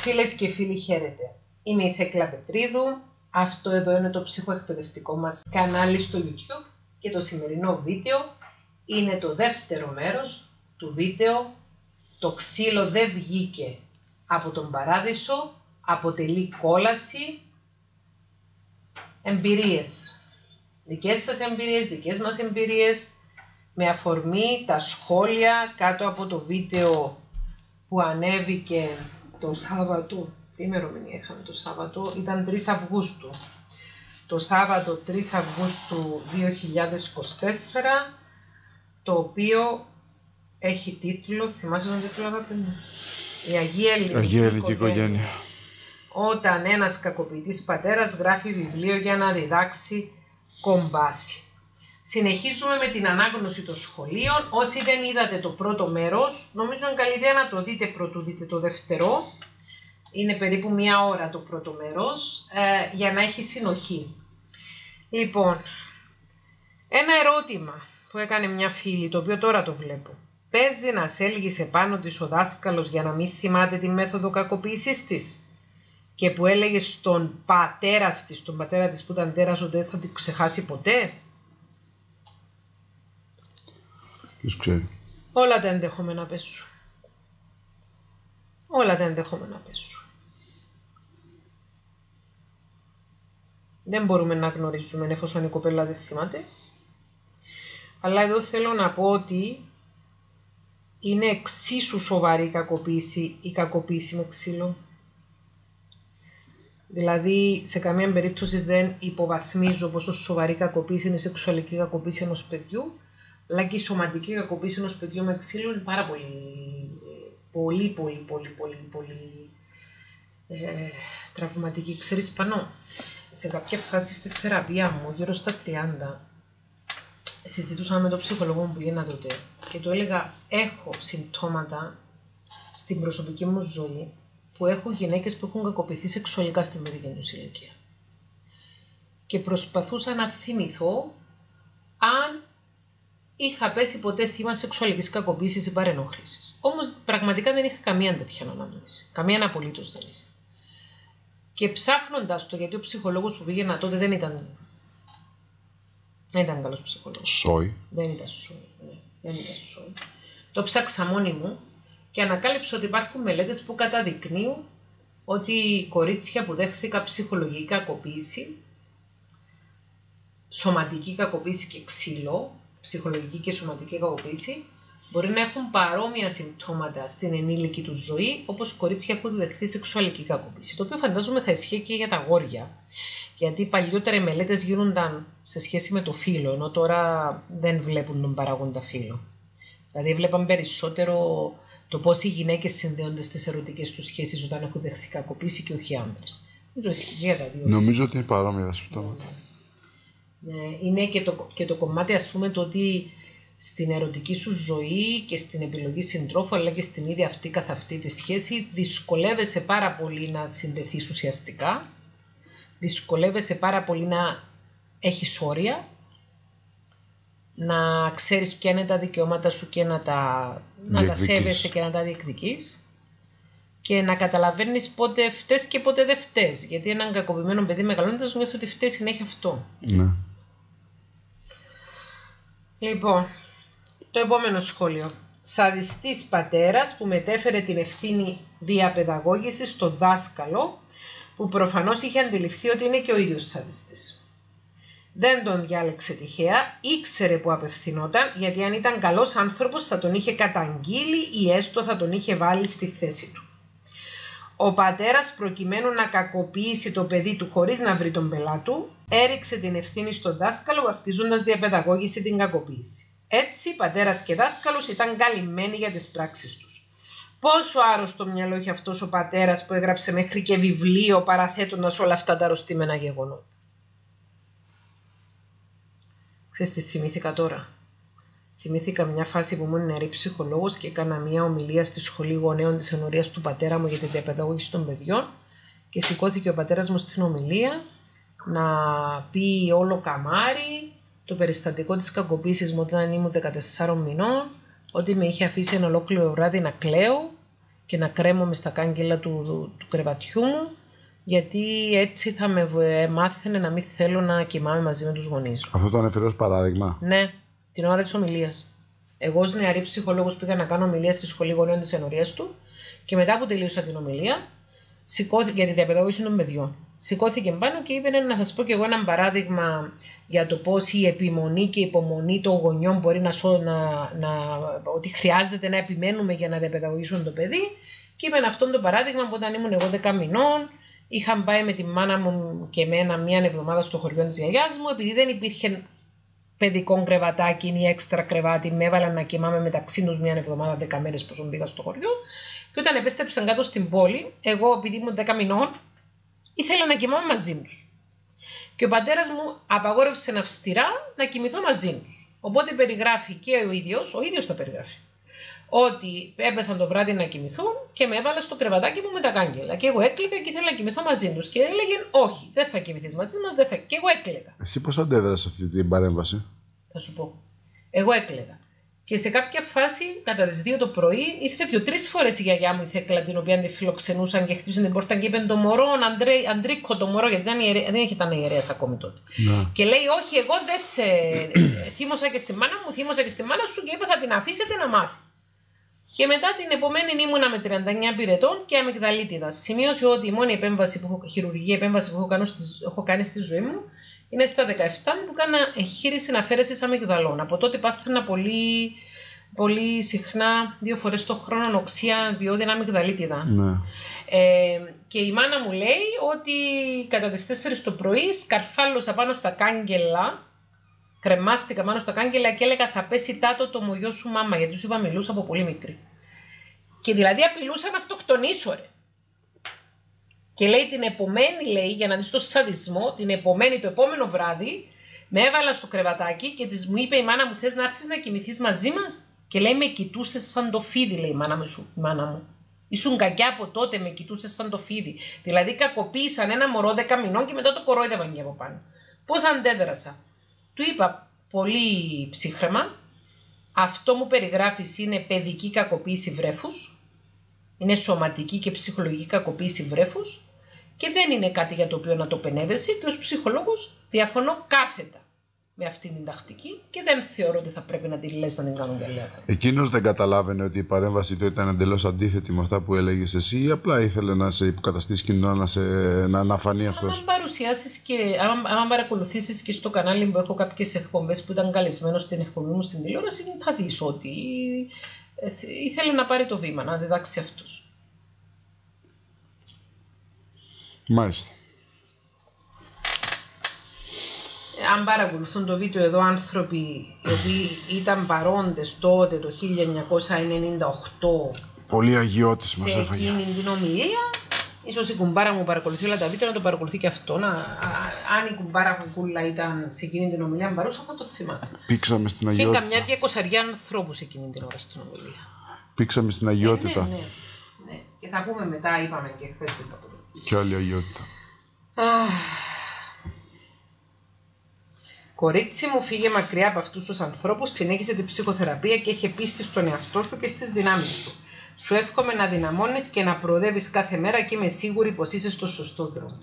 Φίλες και φίλοι, χαίρετε. Είμαι η Θέκλα Πετρίδου. Αυτό εδώ είναι το ψυχοεκπαιδευτικό μας κανάλι στο YouTube και το σημερινό βίντεο είναι το δεύτερο μέρος του βίντεο «Το ξύλο δεν βγήκε από τον παράδεισο, αποτελεί κόλαση». Εμπειρίες. Δικές σας εμπειρίες, δικές μας εμπειρίες, με αφορμή τα σχόλια κάτω από το βίντεο που ανέβηκε το Σάββατο. Τι ημερομηνία είχαμε το Σάββατο? Ήταν 3 Αυγούστου. Το Σάββατο 3 Αυγούστου 2024, το οποίο έχει τίτλο, θυμάσαι τον τίτλο αγάπη μου? Η Αγία Ελληνική Οικογένεια. Όταν ένας κακοποιητής πατέρας γράφει βιβλίο για να διδάξει κομπάση. Συνεχίζουμε με την ανάγνωση των σχολείων. Όσοι δεν είδατε το πρώτο μέρος, νομίζω είναι καλή ιδέα να το δείτε πρωτού δείτε το δεύτερο. Είναι περίπου 1 ώρα το πρώτο μέρος, για να έχει συνοχή. Λοιπόν, ένα ερώτημα που έκανε μια φίλη, το οποίο τώρα το βλέπω. Παίζει να σέλγησε πάνω της ο δάσκαλος για να μην θυμάται τη μέθοδο κακοποίησης της? Και που έλεγε στον πατέρα της, τον πατέρα της που ήταν τέρας, ότι δεν θα την ξεχάσει ποτέ. Ποιος ξέρει. Όλα τα ενδεχόμενα πέσουν. Όλα τα ενδεχόμενα πέσουν. Δεν μπορούμε να γνωρίζουμε εφόσον η κοπέλα δεν θυμάται. Αλλά εδώ θέλω να πω ότι είναι εξίσου σοβαρή η κακοποίηση με ξύλο. Δηλαδή, σε καμία περίπτωση δεν υποβαθμίζω πόσο σοβαρή κακοποίηση είναι η σεξουαλική κακοποίηση ενός παιδιού, αλλά και η σωματική κακοποίηση ενός παιδιού με ξύλο είναι πάρα πολύ τραυματική. Ξέρεις, Πανώ, σε κάποια φάση στη θεραπεία μου, γύρω στα 30, συζητούσα με τον ψυχολόγο μου που γίνα τότε και του έλεγα: έχω συμπτώματα στην προσωπική μου ζωή που έχω γυναίκες που έχουν κακοποιηθεί σεξουαλικά στη παιδική τους ηλικία. Και προσπαθούσα να θυμηθώ αν είχα πέσει ποτέ θύμα σεξουαλικής κακοποίησης ή παρενόχλησης. Όμως πραγματικά δεν είχα καμία τέτοια αναμνήση. Καμία απολύτως δεν είχα. Και ψάχνοντας το, γιατί ο ψυχολόγος που πήγαινα τότε δεν ήταν καλός ψυχολόγος. Σόι. Δεν ήταν σόι. Το ψάξα μόνη μου και ανακάλυψα ότι υπάρχουν μελέτες που καταδεικνύουν ότι κορίτσια που δέχθηκαν ψυχολογική κακοποίηση, σωματική κακοποίηση και ξύλο, ψυχολογική και σωματική κακοποίηση, μπορεί να έχουν παρόμοια συμπτώματα στην ενήλικη του ζωή, όπως κορίτσια που έχουν δεχθεί σεξουαλική κακοποίηση. Το οποίο φαντάζομαι θα ισχύει και για τα αγόρια. Γιατί παλιότερα οι μελέτες γίνονταν σε σχέση με το φύλο, ενώ τώρα δεν βλέπουν τον παράγοντα φύλο. Δηλαδή, βλέπαν περισσότερο το πώς οι γυναίκες συνδέονται στις ερωτικές τους σχέσεις όταν έχουν δεχθεί κακοποίηση και όχι άντρες. Νομίζω ότι είναι παρόμοια τα συμπτώματα. Είναι και το κομμάτι, ας πούμε, το ότι στην ερωτική σου ζωή και στην επιλογή συντρόφου, αλλά και στην ίδια αυτή καθ' αυτή τη σχέση, δυσκολεύεσαι πάρα πολύ να συνδεθείς ουσιαστικά, δυσκολεύεσαι πάρα πολύ να έχεις όρια, να ξέρεις ποια είναι τα δικαιώματα σου και να τα σέβεσαι και να τα διεκδικείς και να καταλαβαίνεις πότε φταίς και πότε δεν φταίς. Γιατί έναν κακοποιημένο παιδί μεγαλώνοντας νιώθει ότι φταίει συνέχεια αυτό. Ναι. Λοιπόν, το επόμενο σχόλιο. Σαδιστής πατέρας που μετέφερε την ευθύνη διαπαιδαγώγησης στο δάσκαλο, που προφανώς είχε αντιληφθεί ότι είναι και ο ίδιος σαδιστής. Δεν τον διάλεξε τυχαία, ήξερε που απευθυνόταν, γιατί αν ήταν καλός άνθρωπος θα τον είχε καταγγείλει ή έστω θα τον είχε βάλει στη θέση του. Ο πατέρας, προκειμένου να κακοποιήσει το παιδί του χωρίς να βρει τον πελά του, έριξε την ευθύνη στον δάσκαλο, βαφτίζοντας διαπαιδαγώγηση την κακοποίηση. Έτσι, πατέρας και δάσκαλος ήταν καλυμμένοι για τις πράξεις τους. Πόσο άρρωστο μυαλό είχε αυτός ο πατέρας που έγραψε μέχρι και βιβλίο παραθέτοντας όλα αυτά τα αρρωστήμενα γεγονότα. Ξέρεις τι θυμήθηκα τώρα? Θυμήθηκα μια φάση που ήμουν νεαρή ψυχολόγος και έκανα μια ομιλία στη σχολή γονέων της ενορίας του πατέρα μου για τη διαπαιδαγώγηση των παιδιών και σηκώθηκε ο πατέρας μου στην ομιλία να πει όλο καμάρι το περιστατικό της κακοποίησης μου όταν ήμουν 14 μηνών, ότι με είχε αφήσει ένα ολόκληρο βράδυ να κλαίω και να κρέμομαι στα κάγκελα του κρεβατιού μου, γιατί έτσι θα με μάθαινε να μην θέλω να κοιμάμαι μαζί με τους γονείς μου. Αυτό το ανέφερε ως παράδειγμα. Ναι, την ώρα της ομιλίας. Εγώ ως νεαρή ψυχολόγος πήγα να κάνω ομιλία στη Σχολή Γονέων της Ενορίας του και μετά που τελείωσα την ομιλία, σηκώθηκε για τη διαπαιδαγώγηση των παιδιών. Σηκώθηκε πάνω και είπε να σας πω κι εγώ ένα παράδειγμα για το πώς η επιμονή και η υπομονή των γονιών μπορεί ότι χρειάζεται να επιμένουμε για να διαπαιδαγωγήσουν το παιδί. Και είπε αυτό το παράδειγμα που όταν ήμουν εγώ 10 μηνών, είχα πάει με τη μάνα μου και εμένα μία εβδομάδα στο χωριό της γιαγιάς μου, επειδή δεν υπήρχε παιδικό κρεβατάκι ή έξτρα κρεβάτι, με έβαλαν να κοιμάμαι μεταξύ τους μία εβδομάδα, 10 μέρες που πήγα στο χωριό. Και όταν επέστρεψαν κάτω στην πόλη, εγώ επειδή ήμουν 10 μηνών, ήθελα να κοιμάμαι μαζί τους. Και ο πατέρας μου απαγόρευσε αυστηρά να κοιμηθώ μαζί τους. Οπότε περιγράφει και ο ίδιος τα περιγράφει. Ότι έπεσαν το βράδυ να κοιμηθούν και με έβαλε στο κρεβατάκι μου με τα κάγκελα. Και εγώ έκλαιγα και ήθελα να κοιμηθώ μαζί τους. Και έλεγαν όχι, δεν θα κοιμηθείς μαζί μας, δεν θα. Και εγώ έκλαιγα. Εσύ πώς αντέδρασες αυτή την παρέμβαση? Θα σου πω. Εγώ έκλαιγα. Και σε κάποια φάση, κατά τις 2 το πρωί, ήρθε 2-3 φορές η γιαγιά μου, η Θέκλα, την οποία τη φιλοξενούσαν και χτύπησαν την πόρτα και είπε το μωρό, Αντρίκο, το μωρό, γιατί δεν ήταν ιερέας ακόμη τότε. Ναι. Και λέει, όχι, εγώ δεν σε. Θύμωσα και στη μάνα μου, θύμωσα και στη μάνα σου και είπα θα την αφήσετε να μάθει. Και μετά την επομένη ήμουνα με 39 πυρετών και αμυγδαλίτιδα. Σημείωσε ότι η μόνη χειρουργική επέμβαση που έχω κάνει στη ζωή μου είναι στα 17 που κάνα εγχείρηση αφαίρεσης αμυγδαλών. Από τότε πάθαινα πολύ συχνά 2 φορές το χρόνο οξία διόδια αμυγδαλίτιδα. Ναι. Και η μάνα μου λέει ότι κατά τις 4 το πρωί σκαρφάλωσα πάνω στα κάγκελα, κρεμάστηκα πάνω στα κάγκελα και έλεγα θα πέσει τάτο το μογιό σου μάμα, γιατί σου είπα μιλούσα από πολύ μικρή. Και δηλαδή απειλούσα να αυτοκτονήσω ρε. Και λέει την επομένη, λέει, για να δεις το σαδισμό, το επόμενο βράδυ, με έβαλα στο κρεβατάκι και μου είπε η μάνα μου θες να έρθεις να κοιμηθείς μαζί μας? Και λέει με κοιτούσες σαν το φίδι, λέει η μάνα μου. Ήσουν κακιά από τότε, με κοιτούσες σαν το φίδι. Δηλαδή κακοποίησαν ένα μωρό 10 μηνών και μετά το κορόιδευαν και από πάνω. Πώς αντέδρασα? Του είπα πολύ ψύχρεμα, αυτό μου περιγράφεις είναι παιδική κακοποίηση βρέφους, είναι σωματική και ψυχολογική κακοποίηση βρέφους και δεν είναι κάτι για το οποίο να το πενεύεσαι και ως ψυχολόγος διαφωνώ κάθετα με αυτήν την τακτική και δεν θεωρώ ότι θα πρέπει να τη λες να την κάνουν καλή άνθρωποι. Εκείνος δεν καταλάβαινε ότι η παρέμβαση του ήταν εντελώς αντίθετη με αυτά που έλεγες εσύ ή απλά ήθελε να σε υποκαταστήσει κοινό, να φανεί αυτός? Αν παρουσιάσεις και αν παρακολουθήσεις και στο κανάλι που έχω κάποιες εκπομπές που ήταν καλεσμένος στην εκπομπή μου στην τηλεόραση, θα δεις ότι ήθελε να πάρει το βήμα, να διδάξει αυτός. Μάλιστα. Αν παρακολουθούν το βίντεο εδώ άνθρωποι οι οποίοι ήταν παρόντες τότε το 1998 πολύ αγιώτης μας έφαγε σε εκείνη την ομιλία, ίσως η κουμπάρα μου παρακολουθεί όλα τα βίντεο να το παρακολουθεί και αυτό. Αν η κουμπάρα μου κούλα ήταν σε εκείνη την ομιλία παρούσα θα το θυμάται. Πήξαμε στην αγιότητα. Και καμιά 200 ανθρώπους εκείνη την ώρα στην ομιλία. Πήξαμε στην αγιότητα. Ναι. Και θα πούμε μετά, είπαμε και χθες την καποτέ. Και άλλη αγιότητα. Κορίτσι μου, φύγε μακριά από αυτούς τους ανθρώπους, συνέχισε την ψυχοθεραπεία και έχει πίστη στον εαυτό σου και στις δυνάμεις σου. Σου εύχομαι να δυναμώνεις και να προοδεύεις κάθε μέρα και είμαι σίγουρη πως είσαι στο σωστό δρόμο.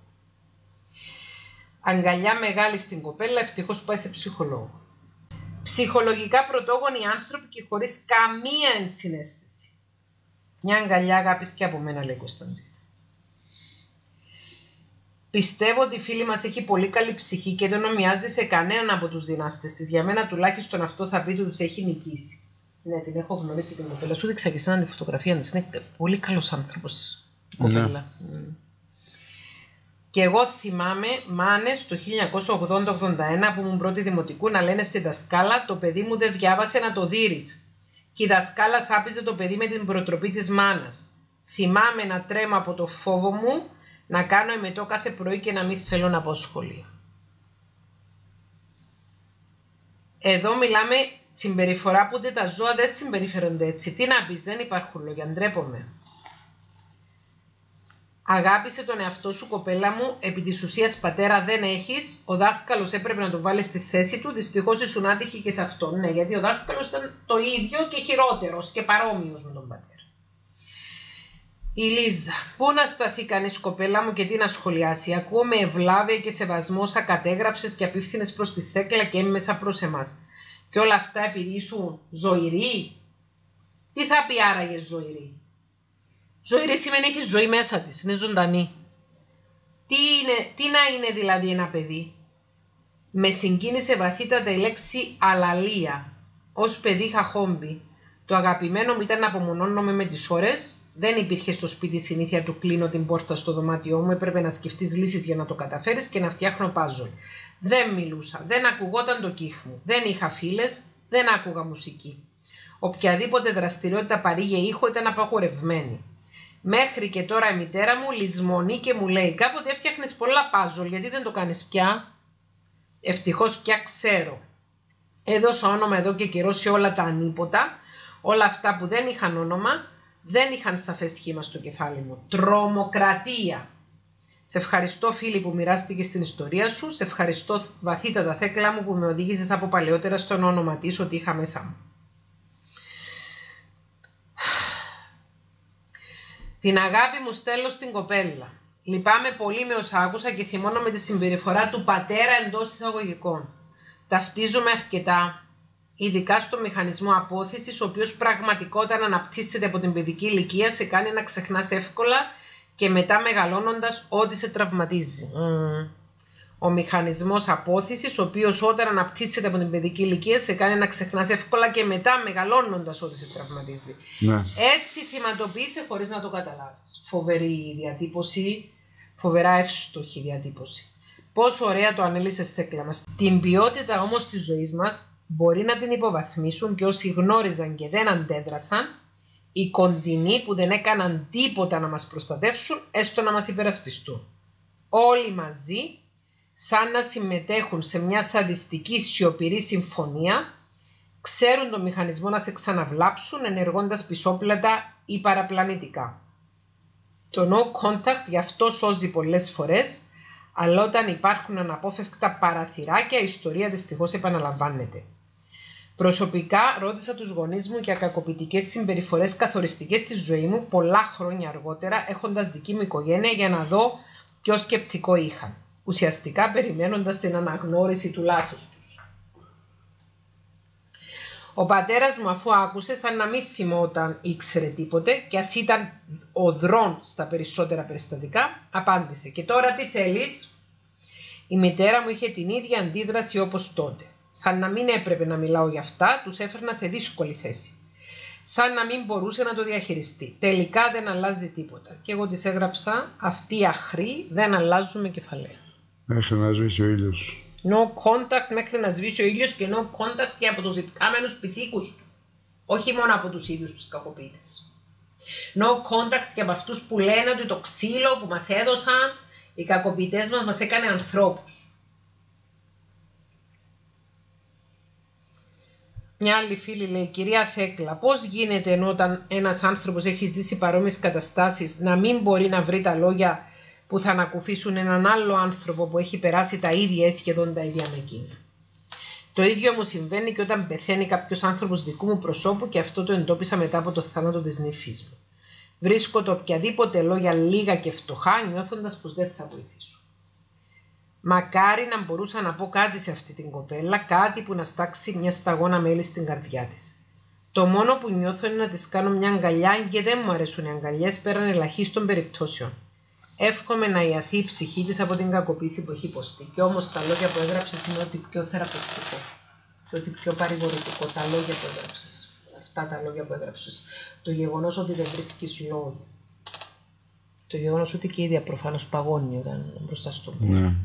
Αγκαλιά μεγάλη στην κοπέλα, ευτυχώς πάει σε ψυχολόγο. Ψυχολογικά πρωτόγονοι άνθρωποι και χωρίς καμία ενσυναίσθηση. Μια αγκαλιά αγάπης και από μένα, λέει Κωνσταντίνα. Πιστεύω ότι η φίλη μας έχει πολύ καλή ψυχή και δεν ομοιάζει σε κανέναν από τους δυνάστες της. Για μένα τουλάχιστον αυτό θα πει ότι τους έχει νικήσει. Ναι, την έχω γνωρίσει την κοπέλα. Σου δείξα και σαν τη φωτογραφία της. Είναι πολύ καλός άνθρωπος η κοπέλα. Ναι. Και εγώ θυμάμαι μάνες το 1980-81 που ήμουν πρώτη δημοτικού να λένε στη δασκάλα το παιδί μου δεν διάβασε να το δείρεις. Και η δασκάλα σάπιζε το παιδί με την προτροπή της μάνας. Θυμάμαι να τρέμω από το φόβο μου να κάνω εμετό κάθε πρωί και να μην θέλω να πάω σχολείο. Εδώ μιλάμε συμπεριφορά που ούτε τα ζώα δεν συμπεριφέρονται έτσι. Τι να πεις, δεν υπάρχουν λόγια, ντρέπομαι. Αγάπησε τον εαυτό σου, κοπέλα μου, επί της ουσίας πατέρα δεν έχεις, ο δάσκαλος έπρεπε να το βάλει στη θέση του, δυστυχώς ήσουν άτυχη και σε αυτόν. Ναι, γιατί ο δάσκαλος ήταν το ίδιο και χειρότερος και παρόμοιος με τον πατέρα. Η Λίζα. Πού να σταθεί κανείς, κοπέλα μου, και τι να σχολιάσει. Ακούω με ευλάβεια και σεβασμό όσα κατέγραψες και απίφθινες προς τη Θέκλα και έμμεσα προς εμάς. Και όλα αυτά επειδή ήσουν ζωηρή. Τι θα πει άραγε ζωηρή? Ζωηρή σημαίνει έχει ζωή μέσα της, είναι ζωντανή. Τι να είναι δηλαδή ένα παιδί? Με συγκίνησε βαθύτατα η λέξη αλαλία. Ως παιδί είχα χόμπι. Το αγαπημένο μου ήταν να απομονώνομαι με τις ώρες. Δεν υπήρχε στο σπίτι συνήθεια του κλείνω την πόρτα στο δωμάτιό μου. Έπρεπε να σκεφτείς λύσεις για να το καταφέρεις και να φτιάχνω πάζολ. Δεν μιλούσα, δεν ακουγόταν το κύχ μου. Δεν είχα φίλες, δεν άκουγα μουσική. Οποιαδήποτε δραστηριότητα παρήγε ήχο ήταν απαγορευμένη. Μέχρι και τώρα η μητέρα μου λησμονεί και μου λέει: κάποτε έφτιαχνες πολλά πάζολ, γιατί δεν το κάνεις πια? Ευτυχώς πια ξέρω. Έδωσα όνομα εδώ και καιρό σε όλα τα ανίποτα, όλα αυτά που δεν είχαν όνομα, δεν είχαν σαφές σχήμα στο κεφάλι μου. Τρομοκρατία. Σε ευχαριστώ, φίλη, που μοιράστηκες την ιστορία σου. Σε ευχαριστώ βαθύτατα, Θέκλα μου, που με οδήγησες από παλαιότερα στον όνομα της ότι είχα μέσα μου. Την αγάπη μου στέλνω στην κοπέλα. Λυπάμαι πολύ με όσα άκουσα και θυμώνω με τη συμπεριφορά του πατέρα εντός εισαγωγικών. Ταυτίζομαι αρκετά, ειδικά στο μηχανισμό απόθεσης, ο οποίος πραγματικότατα αναπτύσσεται από την παιδική ηλικία, σε κάνει να ξεχνάς εύκολα και μετά μεγαλώνοντας ό,τι σε τραυματίζει. Ο μηχανισμός απόθεσης, ο οποίος όταν αναπτύσσεται από την παιδική ηλικία, σε κάνει να ξεχνάς εύκολα και μετά μεγαλώνοντας ό,τι σε τραυματίζει. Ναι. Έτσι θυματοποιείσαι χωρίς να το καταλάβεις. Φοβερή διατύπωση, φοβερά εύστοχη διατύπωση. Πόσο ωραία το ανέλυσες, Θέκλα μας. Την ποιότητα όμως της ζωής μας μπορεί να την υποβαθμίσουν και όσοι γνώριζαν και δεν αντέδρασαν, οι κοντινοί που δεν έκαναν τίποτα να μας προστατεύσουν, έστω να μας υπερασπιστούν. Όλοι μαζί, σαν να συμμετέχουν σε μια σαντιστική σιωπηρή συμφωνία, ξέρουν τον μηχανισμό να σε ξαναβλάψουν ενεργώντας πισόπλατα ή παραπλανητικά. Το no contact γι' αυτό σώζει πολλές φορές, αλλά όταν υπάρχουν αναπόφευκτα παραθυράκια, η ιστορία δυστυχώς επαναλαμβάνεται. Προσωπικά ρώτησα τους γονείς μου για κακοποιητικές συμπεριφορές καθοριστικές στη ζωή μου πολλά χρόνια αργότερα, έχοντας δική μου οικογένεια, για να δω ποιο σκεπτικό είχαν, ουσιαστικά περιμένοντας την αναγνώριση του λάθους τους. Ο πατέρας μου, αφού άκουσε, σαν να μην θυμόταν ήξερε τίποτε και ας ήταν οδρών στα περισσότερα περιστατικά, απάντησε: «Και τώρα τι θέλεις?» Η μητέρα μου είχε την ίδια αντίδραση όπως τότε. Σαν να μην έπρεπε να μιλάω για αυτά, τους έφερνα σε δύσκολη θέση. Σαν να μην μπορούσε να το διαχειριστεί. Τελικά δεν αλλάζει τίποτα. Και εγώ της έγραψα: «Αυτοί οι αχροί δεν αλλάζουν με κεφαλαία». Μέχρι να σβήσει ο ήλιος. No contact μέχρι να σβήσει ο ήλιος και no contact και από τους ζητκάμενους πυθίκους τους. Όχι μόνο από τους ίδιους τους κακοποιητές. No contact και από αυτούς που λένε ότι το ξύλο που μας έδωσαν οι κακοποιητές μας έκανε ανθρώπους. Μια άλλη φίλη λέει: «Κυρία Θέκλα, πώς γίνεται ενώ όταν ένας άνθρωπος έχει ζήσει παρόμοιες καταστάσεις να μην μπορεί να βρει τα λόγια που θα ανακουφίσουν έναν άλλο άνθρωπο που έχει περάσει τα ίδια ή σχεδόν τα ίδια με εκείνα?» Το ίδιο μου συμβαίνει και όταν πεθαίνει κάποιος άνθρωπος δικού μου προσώπου, και αυτό το εντόπισα μετά από το θάνατο της νύφης μου. Βρίσκω το οποιαδήποτε λόγια λίγα και φτωχά, νιώθοντας πως δεν θα βοηθήσω. Μακάρι να μπορούσα να πω κάτι σε αυτή την κοπέλα, κάτι που να στάξει μια σταγόνα μέλη στην καρδιά της. Το μόνο που νιώθω είναι να της κάνω μια αγκαλιά, και δεν μου αρέσουν οι αγκαλιές πέραν ελαχίστων περιπτώσεων. Εύχομαι να ιαθεί η ψυχή της από την κακοποίηση που έχει υποστεί. Και όμως τα λόγια που έγραψες είναι ότι πιο θεραπευτικό και ότι πιο παρηγορητικό. Τα λόγια που έγραψες. Αυτά τα λόγια που έγραψες. Το γεγονός ότι δεν βρίσκεις λόγια. Το γεγονός ότι και η ίδια προφανώς παγώνει όταν μπροστά στον πόνο. Ναι.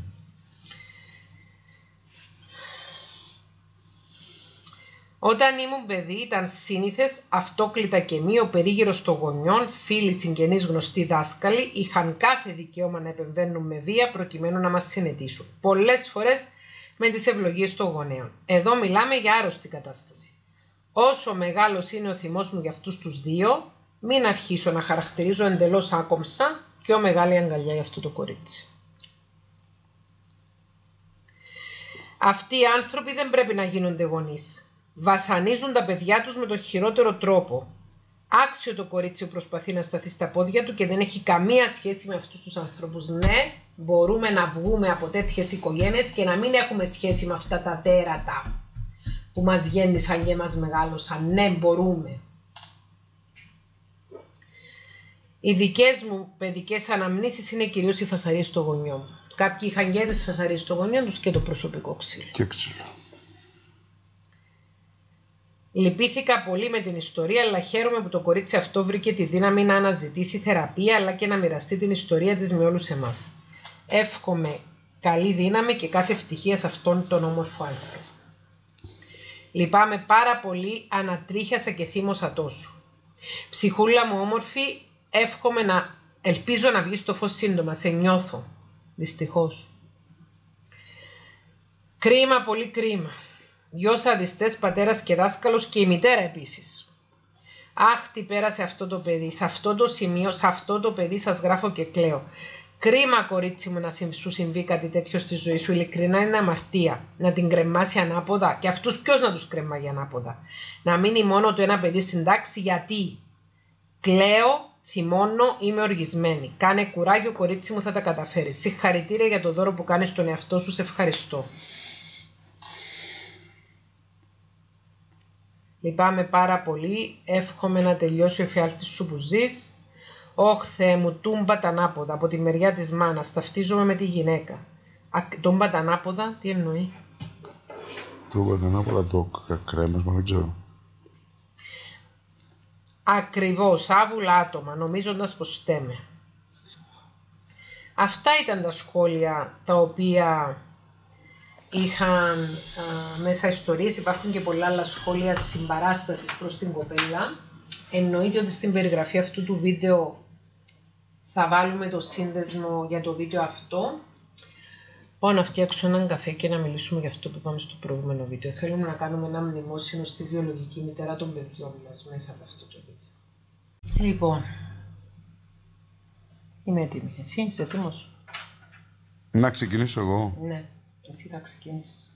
Όταν ήμουν παιδί ήταν σύνηθες αυτόκλητα και μη ο περίγυρος των γονιών, φίλοι, συγγενείς, γνωστοί, δάσκαλοι είχαν κάθε δικαίωμα να επεμβαίνουν με βία προκειμένου να μας συνετίσουν. Πολλές φορές με τις ευλογίες των γονέων. Εδώ μιλάμε για άρρωστη κατάσταση. Όσο μεγάλος είναι ο θυμός μου για αυτούς τους δύο, μην αρχίσω να χαρακτηρίζω εντελώς άκομψα πιο μεγάλη αγκαλιά για αυτό το κορίτσι. Αυτοί οι άνθρωποι δεν πρέπει να γίνονται γονείς. Βασανίζουν τα παιδιά τους με τον χειρότερο τρόπο. Άξιο το κορίτσι που προσπαθεί να σταθεί στα πόδια του και δεν έχει καμία σχέση με αυτούς τους ανθρώπους. Ναι, μπορούμε να βγούμε από τέτοιες οικογένειες και να μην έχουμε σχέση με αυτά τα τέρατα που μας γέννησαν και μας μεγάλωσαν. Ναι, μπορούμε. Οι δικές μου παιδικές αναμνήσεις είναι κυρίως οι φασαρίες στο γονιό μου. Κάποιοι είχαν και τις φασαρίες στο γονιό τους και το προσωπικό ξύλο. Και ξύλο. Λυπήθηκα πολύ με την ιστορία, αλλά χαίρομαι που το κορίτσι αυτό βρήκε τη δύναμη να αναζητήσει θεραπεία, αλλά και να μοιραστεί την ιστορία της με όλους εμάς. Εύχομαι καλή δύναμη και κάθε ευτυχία σε αυτόν τον όμορφο άνθρωπο. Λυπάμαι πάρα πολύ, ανατρίχιασα και θύμωσα τόσο. Ψυχούλα μου όμορφη, ελπίζω να βγει στο φως σύντομα, σε νιώθω. Δυστυχώς. Κρίμα, πολύ κρίμα. 2 σαδιστές, πατέρας και δάσκαλος και η μητέρα επίσης. Αχ, τι πέρασε αυτό το παιδί. Σε αυτό το σημείο, σε αυτό το παιδί σας γράφω και κλαίω. Κρίμα, κορίτσι μου, να σου συμβεί κάτι τέτοιο στη ζωή σου. Ειλικρινά είναι αμαρτία. Να την κρεμάσει ανάποδα. Και αυτούς ποιος να τους κρεμάγει ανάποδα. Να μείνει μόνο το ένα παιδί στην τάξη, γιατί. Κλαίω, θυμώνω, είμαι οργισμένη. Κάνε κουράγιο, κορίτσι μου, θα τα καταφέρεις. Συγχαρητήρια για το δώρο που κάνεις στον εαυτό σου. Σε ευχαριστώ. Λυπάμαι πάρα πολύ. Εύχομαι να τελειώσει ο εφιάλτης σου που ζεις. Ωχ, Θεέ μου, τούμπα τα ανάποδα από τη μεριά της μάνας. Ταυτίζομαι με τη γυναίκα. Τούμπα τα ανάποδα, τι εννοεί. Τούμπα τα ανάποδα, το κρέμασμα, δεν ξέρω. Ακριβώς, άβουλα άτομα, νομίζοντας πως φταίμε. Αυτά ήταν τα σχόλια τα οποία είχαν μέσα ιστορίες. Υπάρχουν και πολλά άλλα σχόλια συμπαράστασης προς την κοπέλα. Εννοείται ότι στην περιγραφή αυτού του βίντεο θα βάλουμε το σύνδεσμο για το βίντεο αυτό. Πάω να φτιάξω έναν καφέ και να μιλήσουμε για αυτό που είπαμε στο προηγούμενο βίντεο. Θέλουμε να κάνουμε ένα μνημόσυνο στη βιολογική μητέρα των παιδιών μας μέσα από αυτό το βίντεο. Λοιπόν, είμαι έτοιμη. Εσύ είσαι έτοιμος? Να ξεκινήσω εγώ. Ναι, εσύ θα ξεκινήσεις.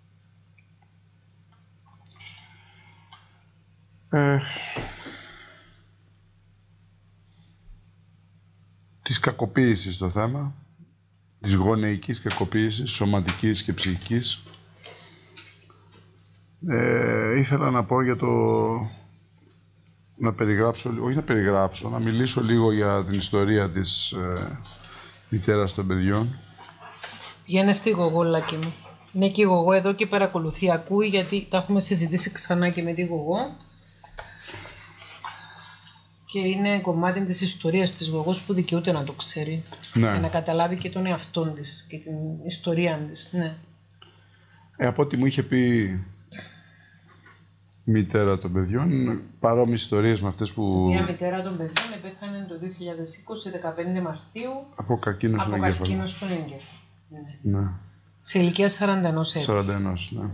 Της κακοποίησης το θέμα, της γονεϊκής κακοποίησης, σωματικής και ψυχικής. Ήθελα να πω για το... να περιγράψω, όχι να περιγράψω, να μιλήσω λίγο για την ιστορία της μητέρας των παιδιών. Πηγαίνε στη γογό, Λάκη μου. Είναι και η γογό εδώ και παρακολουθεί, ακούει, γιατί τα έχουμε συζητήσει ξανά και με τη γογό. Και είναι κομμάτι της ιστορίας της γογός που δικαιούται να το ξέρει. Ναι. Για να καταλάβει και τον εαυτόν της και την ιστορία της. Ναι. Από ό,τι μου είχε πει η μητέρα των παιδιών, παρόμοιες ιστορίες με αυτές που... Μια μητέρα των παιδιών πέθανε το 2020, 15 Μαρτίου, από καρκίνο στον εγκέφαλο. Από καρκίνο στον εγκέφαλο. Ναι. Ναι. Σε ηλικία 41 έτους. 41, ναι.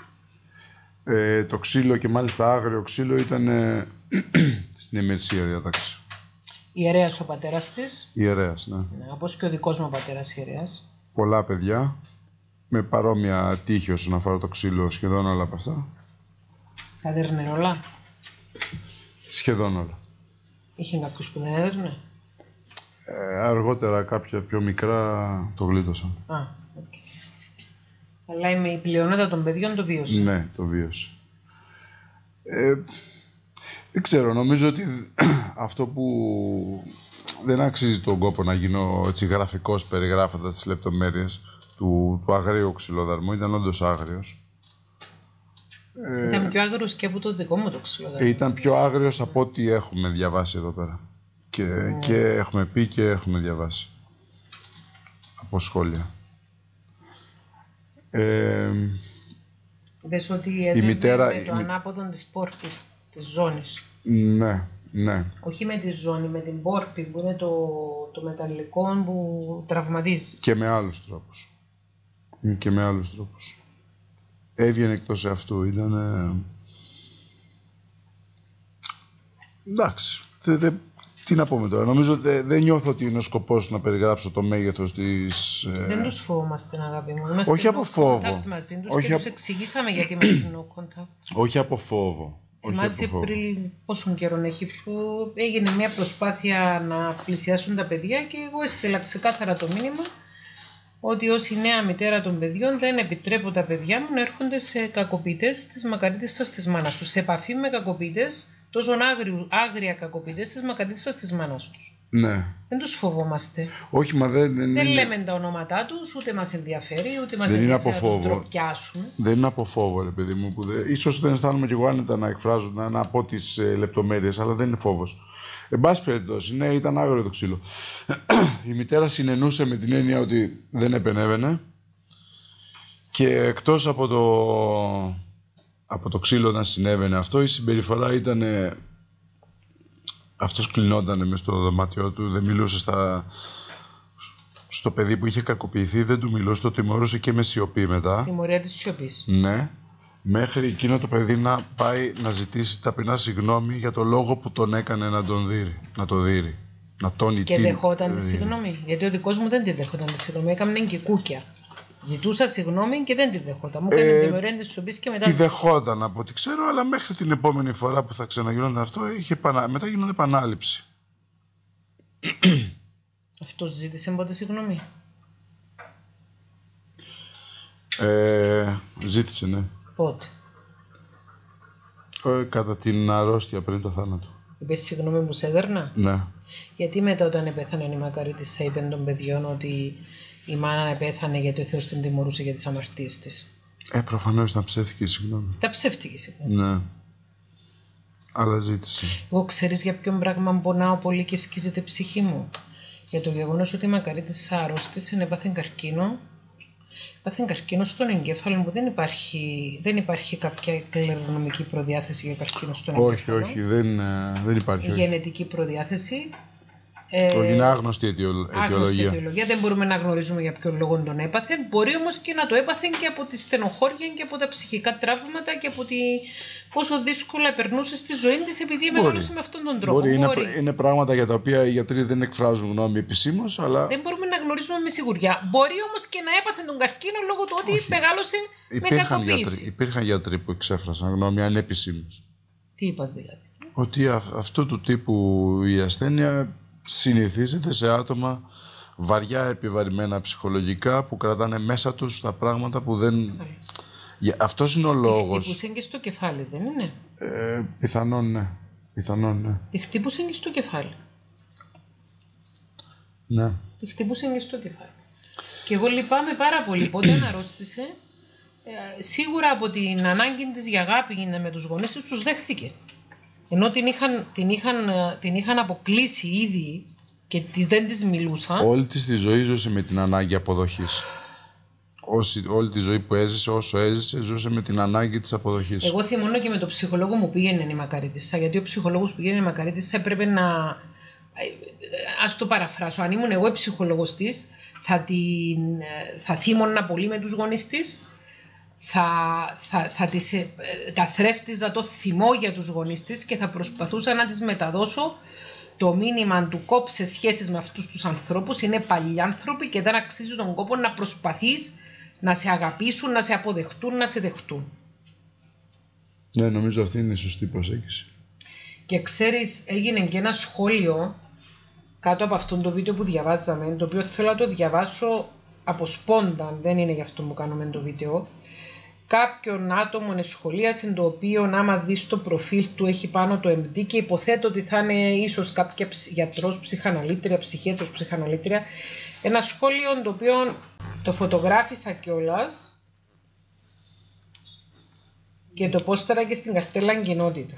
Το ξύλο, και μάλιστα άγριο ξύλο, ήταν στην ημερησία διάταξη. Ιερέας ο πατέρας της. Ιερέας, ναι. Ναι, όπως και ο δικός μου πατέρας ιερέας. Πολλά παιδιά, με παρόμοια τύχη όσον αφορά το ξύλο, σχεδόν όλα από αυτά. Θα έδερνε όλα. Σχεδόν όλα. Είχε κάποιους που δεν έδερνε. Αργότερα κάποια πιο μικρά το γλίτωσαν. Okay. Αλλά η πλειονότητα των παιδιών το βίωσε. Ναι, το βίωσε. Δεν ξέρω, νομίζω ότι αυτό που δεν αξίζει τον κόπο να γίνω έτσι γραφικός περιγράφοντας τις λεπτομέρειες του αγρίου ξυλοδαρμού, ήταν όντως άγριος. Ήταν πιο άγριος και από το δικό μου το ξυλοδαρμό. Ήταν πιο άγριος από ό,τι έχουμε διαβάσει εδώ πέρα. Και έχουμε πει και έχουμε διαβάσει. Από σχόλια. Πες ότι έδερνε με το ανάποδο της πόρπης, της ζώνης. Ναι, ναι. Όχι με τη ζώνη, με την πόρπη που είναι το μεταλλικό που τραυματίζει. Και με άλλους τρόπους. Και με άλλους τρόπους. Έβγαινε εκτός αυτού, ήταν... Εντάξει, τι να πούμε τώρα. Νομίζω δεν νιώθω ότι είναι ο σκοπός να περιγράψω το μέγεθος της... Δεν τους φοβόμαστε, αγάπη μου. Όχι από φόβο. Μαζί τους και τους εξηγήσαμε γιατί είμαστε no contact. Όχι από φόβο. Θυμάσαι πριν πόσο καιρό έχει που έγινε μια προσπάθεια να πλησιάσουν τα παιδιά και εγώ έστειλα ξεκάθαρα το μήνυμα ότι ως η νέα μητέρα των παιδιών δεν επιτρέπω τα παιδιά μου να έρχονται σε κακοποιητές της μακαρίτισσας της μάνας τους, σε επαφή με κακοποιητές, τόσο άγρια κακοποιητές της μακαρίτισσας της μάνας τους. Ναι. Δεν τους φοβόμαστε. Όχι, μα δεν λέμε τα ονόματά τους, ούτε μας ενδιαφέρει, ούτε μας δεν ενδιαφέρει είναι να τους ντροπιάσουν. Δεν είναι από φόβο, ρε παιδί μου. Ίσως δεν αισθάνομαι κι εγώ άνετα να εκφράζω, να πω τις λεπτομέρειες, αλλά δεν είναι φόβος. Εν πάση περιπτώσει, ναι, ήταν άγριο το ξύλο. Η μητέρα συνενούσε με την έννοια ότι δεν επενέβαινε και εκτός από το ξύλο όταν συνέβαινε αυτό, η συμπεριφορά ήταν... Αυτός κλεινότανε μες στο δωμάτιό του, δεν μιλούσε στο παιδί που είχε κακοποιηθεί, δεν του μιλούσε, το τιμωρούσε και με σιωπή μετά. Τιμωρία της σιωπής. Ναι. Μέχρι εκείνο το παιδί να πάει να ζητήσει ταπεινά συγγνώμη για το λόγο που τον έκανε να το δείρει. Να τον και δεχόταν τη συγγνώμη. Γιατί ο δικός μου δεν τη δεχόταν τη συγγνώμη, έκαμε και κούκια. Ζητούσα συγγνώμη και δεν τη δεχόταν. Μου έκανε τιμωρία της σιωπής και μετά. Τη δεχόταν από ό,τι ξέρω, αλλά μέχρι την επόμενη φορά που θα ξαναγινόταν αυτό, μετά γινόταν επανάληψη. Αυτός ζήτησε πότε συγγνώμη? Ζήτησε, ναι. Πότε? Κατά την αρρώστια πριν το θάνατο. Είπες συγγνώμη που σε έδερνα? Ναι. Γιατί μετά όταν επέθανε η μακαρίτισσα είπεν των παιδιών ότι η μάνα επέθανε γιατί ο Θεός την τιμωρούσε για τις αμαρτίες της? Προφανώς ήταν ψεύτικη η συγγνώμη. Τα ψεύτικη συγγνώμη. Ναι. Αλλά ζήτησε. Εγώ ξέρεις για ποιον πράγμα πονάω πολύ και σκίζεται η ψυχή μου? Για το γεγονός ότι η μακαρίτισσα αρρώστησε, έπαθε καρκίνο. Έπαθε καρκίνο στον εγκέφαλο που δεν υπάρχει κάποια κληρονομική προδιάθεση για καρκίνο στον εγκέφαλο. Όχι, δεν υπάρχει. Η γενετική προδιάθεση. Είναι άγνωστη αιτιολογία. Δεν μπορούμε να γνωρίζουμε για ποιον λόγο τον έπαθε. Μπορεί όμως και να το έπαθε και από τη στενοχώρια και από τα ψυχικά τραύματα και από πόσο δύσκολα περνούσε στη ζωή της επειδή μεγάλωσε με αυτόν τον τρόπο. Είναι πράγματα για τα οποία οι γιατροί δεν εκφράζουν γνώμη επισήμως, αλλά. Δεν μπορούμε να γνωρίζουμε με σιγουριά. Μπορεί όμως και να έπαθε τον καρκίνο λόγω του ότι μεγάλωσε με κακοποίηση. Υπήρχαν γιατροί που εξέφρασαν γνώμη ανεπισήμως. Τι είπαν δηλαδή? Ότι αυτού του τύπου η ασθένεια συνηθίζεται σε άτομα βαριά επιβαρημένα ψυχολογικά που κρατάνε μέσα τους τα πράγματα που δεν... Αυτός είναι ο λόγος. Τη χτύπουσαν και στο κεφάλι, δεν είναι? Πιθανόν ναι. Τη χτύπουσαν και στο κεφάλι. Ναι. Τη χτύπουσαν και στο κεφάλι. Και εγώ λυπάμαι πάρα πολύ. Πότε αναρρώστησε, σίγουρα από την ανάγκη της για αγάπη με τους γονείς τους δέχθηκε. Ενώ την είχαν αποκλείσει ήδη και δεν της μιλούσαν. Όλη της τη ζωή ζούσε με την ανάγκη αποδοχής. Όλη τη ζωή που έζησε, όσο έζησε, ζούσε με την ανάγκη της αποδοχής. Εγώ θυμώνω και με τον ψυχολόγο μου πήγαινε η μακαρίτισσα, γιατί ο ψυχολόγος που πήγαινε η μακαρίτισσα έπρεπε να... Ας το παραφράσω, αν ήμουν εγώ η ψυχολόγος της, θα θύμωνα πολύ με τους γονείς της, θα της καθρέφτιζα το θυμό για τους γονείς της και θα προσπαθούσα να της μεταδώσω το μήνυμα του κόψε σχέσεις με αυτούς τους ανθρώπους, είναι παλιοί άνθρωποι και δεν αξίζει τον κόπο να προσπαθείς να σε αγαπήσουν, να σε αποδεχτούν, να σε δεχτούν. Ναι, νομίζω αυτή είναι η σωστή προσέγγιση. Και ξέρεις, έγινε και ένα σχόλιο κάτω από αυτό το βίντεο που διαβάζαμε, το οποίο θέλω να το διαβάσω από σπόντα, δεν είναι γι' αυτό που κάνουμε το βίντεο. Κάποιον άτομο σχολίασε, το οποίο άμα δεις το προφίλ του έχει πάνω το MD και υποθέτω ότι θα είναι ίσως κάποια γιατρός, ψυχαναλήτρια, ψυχίατρος, ψυχαναλήτρια. Ένα σχόλιο το οποίο το φωτογράφησα κιόλας και το πόστερα και στην καρτέλα κοινότητα.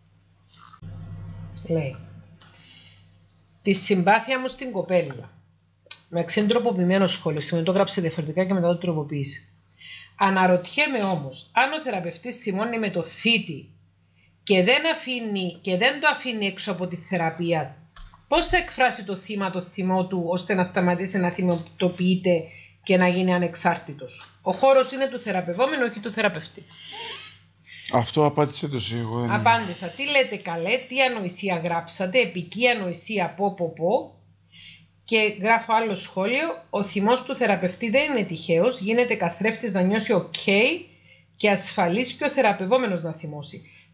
Λέει: τη συμπάθεια μου στην κοπέλα. Με αξιεντροποποιημένο σχόλιο, σημαίνει το γράψε διαφορετικά και μετά το τροποποίησε. Αναρωτιέμαι όμως, αν ο θεραπευτής θυμώνει με το θήτη και δεν το αφήνει έξω από τη θεραπεία, πώς θα εκφράσει το θύμα το θυμό του ώστε να σταματήσει να θυμοτοποιείται και να γίνει ανεξάρτητος? Ο χώρος είναι του θεραπευόμενου, όχι του θεραπευτή. Αυτό απάντησε το σίγουρα. Απάντησα. Τι λέτε καλέ, τι ανοησία γράψατε, επική ανοησία πω. Και γράφω άλλο σχόλιο, ο θυμός του θεραπευτή δεν είναι τυχαίος, γίνεται καθρέφτης να νιώσει ok και ασφαλής και ο θεραπευόμενος να θυμώσει.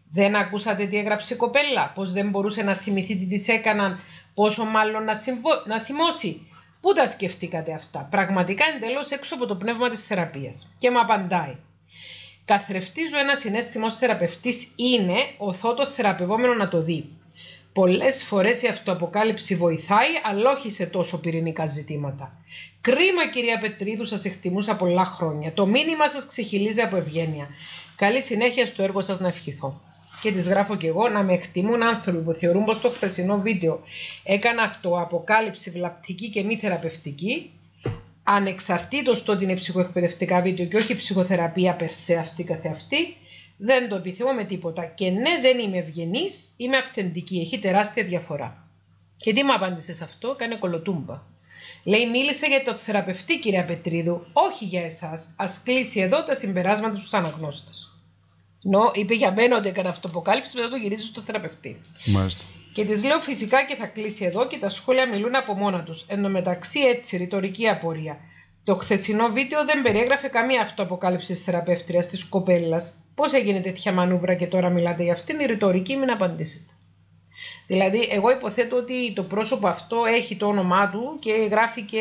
Δεν ακούσατε τι έγραψε η κοπέλα, πως δεν μπορούσε να θυμηθεί τι της έκαναν, πόσο μάλλον να θυμώσει. Πού τα σκεφτήκατε αυτά, πραγματικά εντελώς έξω από το πνεύμα της θεραπείας. Και μου απαντάει. Καθρεφτίζω ένα συναίσθημα ως θεραπευτής είναι οθώ το θεραπευόμενο να το δει. Πολλές φορές η αυτοαποκάλυψη βοηθάει, αλλά όχι σε τόσο πυρηνικά ζητήματα. Κρίμα, κυρία Πετρίδου, σας εκτιμούσα πολλά χρόνια. Το μήνυμα σας ξεχυλίζει από ευγένεια. Καλή συνέχεια στο έργο σας, να ευχηθώ. Και της γράφω κι εγώ να με εκτιμούν άνθρωποι που θεωρούν πως το χθεσινό βίντεο έκανα αυτοαποκάλυψη βλαπτική και μη θεραπευτική, ανεξαρτήτως το ότι είναι ψυχοεκπαιδευτικά βίντεο και όχι ψυχοθεραπεία περσέ αυτή καθεαυτή. Δεν το επιθυμώ με τίποτα. Και ναι, δεν είμαι ευγενής, είμαι αυθεντική. Έχει τεράστια διαφορά. Και τι μου απάντησε σε αυτό, κάνε κολοτούμπα. Λέει, μίλησε για το θεραπευτή, κυρία Πετρίδου, όχι για εσάς. Ας κλείσει εδώ τα συμπεράσματα στους αναγνώστες. Είπε για μένα ότι έκανε αυτοαποκάλυψη, μετά το γυρίζει στο θεραπευτή. Μάλιστα. Και της λέω φυσικά και θα κλείσει εδώ και τα σχόλια μιλούν από μόνα τους. Εν τω μεταξύ, έτσι, ρητορική απορία. Το χθεσινό βίντεο δεν περιέγραφε καμία αυτοαποκάλυψη της θεραπεύτριας της κοπέλας. Πώς έγινε τέτοια μανούβρα και τώρα μιλάτε για αυτήν, η ρητορική, μην απαντήσετε. Δηλαδή, εγώ υποθέτω ότι το πρόσωπο αυτό έχει το όνομά του και γράφει και.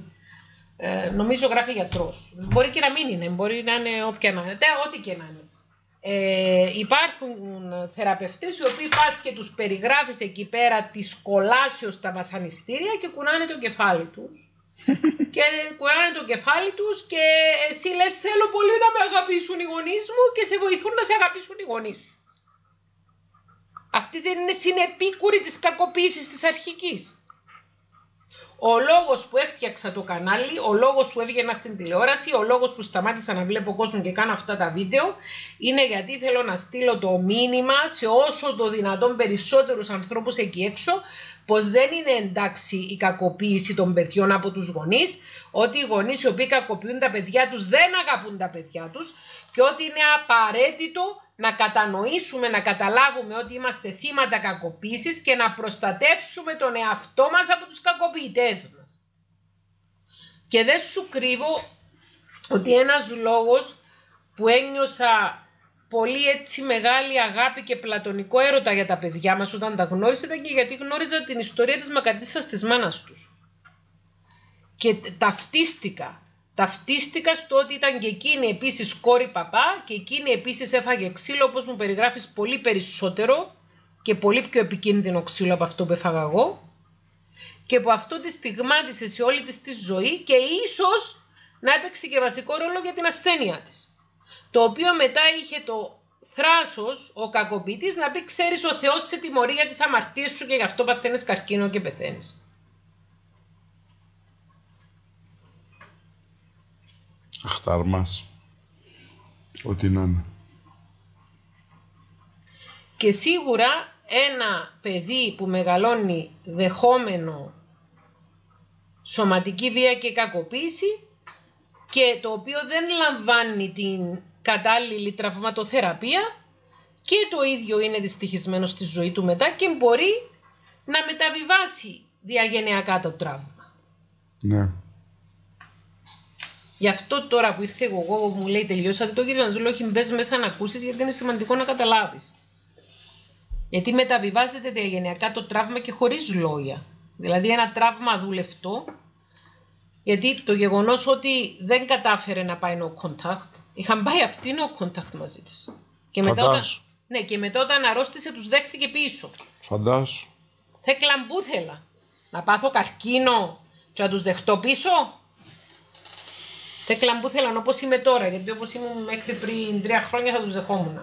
Νομίζω γράφει γιατρός. Μπορεί και να μην είναι, μπορεί να είναι όποια να είναι, ό,τι και να είναι. Υπάρχουν θεραπευτές οι οποίοι πας και τους περιγράφεις εκεί πέρα της κολάσεως στα βασανιστήρια και κουνάνε το κεφάλι τους. Και κουνάνε το κεφάλι τους και εσύ λες θέλω πολύ να με αγαπήσουν οι γονείς μου και σε βοηθούν να σε αγαπήσουν οι γονείς σου. Αυτή δεν είναι συνεπίκουρη της κακοποίησης της αρχικής. Ο λόγος που έφτιαξα το κανάλι, ο λόγος που έβγαινα στην τηλεόραση, ο λόγος που σταμάτησα να βλέπω κόσμο και κάνω αυτά τα βίντεο είναι γιατί θέλω να στείλω το μήνυμα σε όσο το δυνατόν περισσότερους ανθρώπους εκεί έξω πως δεν είναι εντάξει η κακοποίηση των παιδιών από τους γονείς, ότι οι γονείς οι οποίοι κακοποιούν τα παιδιά τους δεν αγαπούν τα παιδιά τους και ότι είναι απαραίτητο να κατανοήσουμε, να καταλάβουμε ότι είμαστε θύματα κακοποίησης και να προστατεύσουμε τον εαυτό μας από τους κακοποιητές μας. Και δεν σου κρύβω ότι ένας λόγος που ένιωσα πολύ έτσι μεγάλη αγάπη και πλατωνικό έρωτα για τα παιδιά μας όταν τα γνώρισα ήταν και γιατί γνώριζα την ιστορία της μακαρίτισσας της μάνας τους. Και ταυτίστηκα στο ότι ήταν και εκείνη επίσης κόρη παπά και εκείνη επίσης έφαγε ξύλο όπως μου περιγράφεις πολύ περισσότερο και πολύ πιο επικίνδυνο ξύλο από αυτό που έφαγα εγώ και που αυτό τη στιγμάτισε σε όλη της τη ζωή και ίσως να έπαιξε και βασικό ρόλο για την ασθένεια της. Το οποίο μετά είχε το θράσος ο κακοποιητής να πει ξέρεις ο Θεός σε τιμωρεί για τις αμαρτίες σου και γι' αυτό παθαίνεις καρκίνο και πεθαίνεις. Αχταρμάς. Ό,τι να είναι. Και σίγουρα ένα παιδί που μεγαλώνει δεχόμενο σωματική βία και κακοποίηση και το οποίο δεν λαμβάνει την κατάλληλη τραυματοθεραπεία και το ίδιο είναι δυστυχισμένο στη ζωή του μετά και μπορεί να μεταβιβάσει διαγενειακά το τραύμα. Ναι. Γι' αυτό τώρα που ήρθε εγώ μου λέει τελειώσατε το κύριε Ναζούλο, όχι μπες μέσα να ακούσεις γιατί είναι σημαντικό να καταλάβεις. Γιατί μεταβιβάζεται διαγενειακά το τραύμα και χωρίς λόγια. Δηλαδή ένα τραύμα αδουλευτό, γιατί το γεγονός ότι δεν κατάφερε να πάει no contact, είχαν πάει αυτή no contact μαζί της. Και μετά όταν αρρώστησε τους δέχθηκε πίσω. Φαντάσου. Κλαμπούθελα. Να πάθω καρκίνο και να τους δεχτώ πίσω. Κλαμπούθελαν όπως είμαι τώρα, γιατί όπως ήμουν μέχρι πριν 3 χρόνια θα τους δεχόμουν.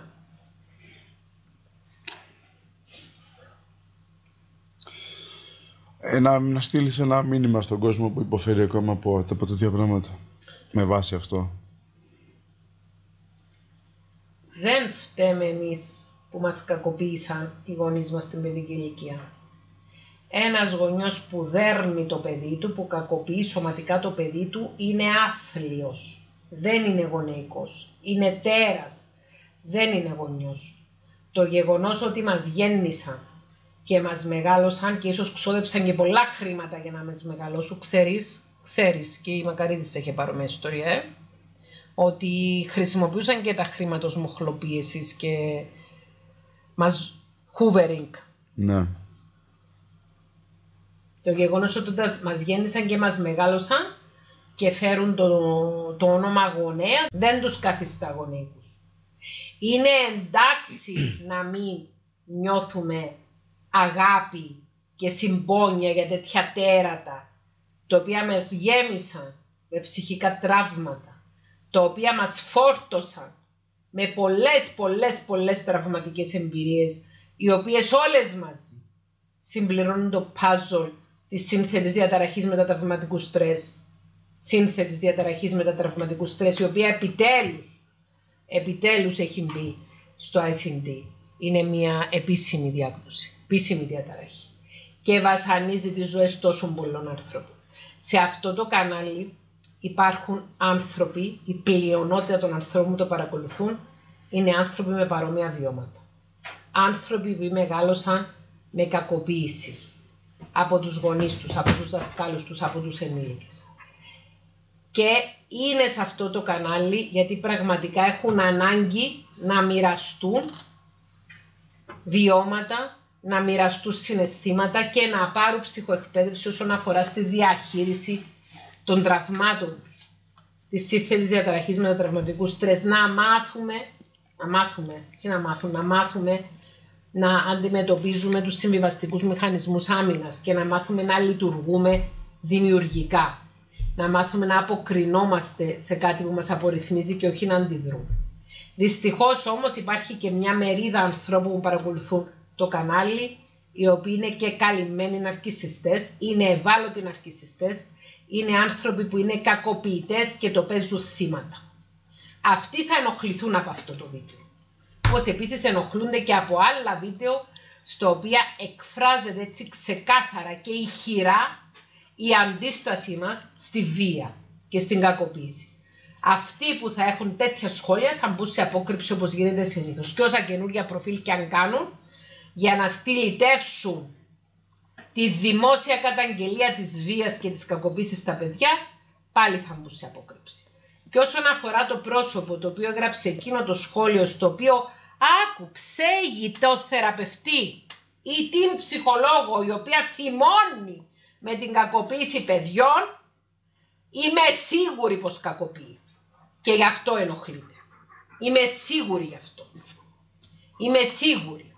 Να στείλεις ένα μήνυμα στον κόσμο που υποφέρει ακόμα από τέτοια πράγματα. Με βάση αυτό. Δεν φταίμε εμείς που μας κακοποίησαν οι γονείς μας στην παιδική ηλικία. Ένας γονιός που δέρνει το παιδί του, που κακοποιεί σωματικά το παιδί του, είναι άθλιος. Δεν είναι γονεϊκός. Είναι τέρας. Δεν είναι γονιός. Το γεγονός ότι μας γέννησαν και μας μεγάλωσαν και ίσως ξόδεψαν και πολλά χρήματα για να μας μεγαλώσουν, ξέρεις και η Μακαρίτισσα είχε παρόμοια ιστορία, ότι χρησιμοποιούσαν και τα χρήματα ως μοχλοπίεσης και μας hoovering. Ναι. Το γεγονός ότι μας γέννησαν και μας μεγάλωσαν και φέρουν το όνομα γονέα, δεν τους καθιστά γονέικους. Είναι εντάξει να μην νιώθουμε αγάπη και συμπόνια για τέτοια τέρατα, τα οποία μας γέμισαν με ψυχικά τραύματα, τα οποία μας φόρτωσαν με πολλές τραυματικές εμπειρίες, οι οποίες όλες μαζί συμπληρώνουν το puzzle της σύνθετης διαταραχής μετατραυματικού στρες. Σύνθετης διαταραχής μετατραυματικού στρες, η οποία επιτέλους έχει μπει στο ICD. Είναι μια επίσημη διάγνωση, επίσημη διαταραχή. Και βασανίζει τις ζωές τόσων πολλών ανθρώπων. Σε αυτό το κανάλι υπάρχουν άνθρωποι, η πλειονότητα των ανθρώπων που το παρακολουθούν είναι άνθρωποι με παρόμοια βιώματα. Άνθρωποι που μεγάλωσαν με κακοποίηση από τους γονείς τους, από τους δασκάλους τους, από τους ενήλικες. Και είναι σε αυτό το κανάλι γιατί πραγματικά έχουν ανάγκη να μοιραστούν βιώματα, να μοιραστούν συναισθήματα και να πάρουν ψυχοεκπαίδευση όσον αφορά στη διαχείριση των τραυμάτων τους. Της σύνθετης διαταραχής μετατραυματικού στρες. Να μάθουμε να αντιμετωπίζουμε τους συμβιβαστικούς μηχανισμούς άμυνας και να μάθουμε να λειτουργούμε δημιουργικά. Να μάθουμε να αποκρινόμαστε σε κάτι που μας απορριθμίζει και όχι να αντιδρούμε. Δυστυχώς όμως υπάρχει και μια μερίδα ανθρώπων που παρακολουθούν το κανάλι, οι οποίοι είναι και καλυμμένοι ναρκισσιστές, είναι ευάλωτοι ναρκισσιστές, είναι άνθρωποι που είναι κακοποιητές και το παίζουν θύματα. Αυτοί θα ενοχληθούν από αυτό το βίντεο. Όπως επίσης ενοχλούνται και από άλλα βίντεο, στο οποία εκφράζεται έτσι ξεκάθαρα και ηχηρά η αντίστασή μας στη βία και στην κακοποίηση. Αυτοί που θα έχουν τέτοια σχόλια θα μπουν σε απόκρυψη όπως γίνεται συνήθως. Και όσα καινούργια προφίλ και αν κάνουν, για να στυλιτεύσουν τη δημόσια καταγγελία της βίας και της κακοποίησης στα παιδιά, πάλι θα μπουν σε απόκρυψη. Και όσον αφορά το πρόσωπο το οποίο έγραψε εκείνο το σχόλιο, στο οποίο ψέγει το θεραπευτή ή την ψυχολόγο η οποία θυμώνει με την κακοποίηση παιδιών, είμαι σίγουρη πως κακοποιεί. Και γι' αυτό ενοχλείται. Είμαι σίγουρη γι' αυτό. Είμαι σίγουρη.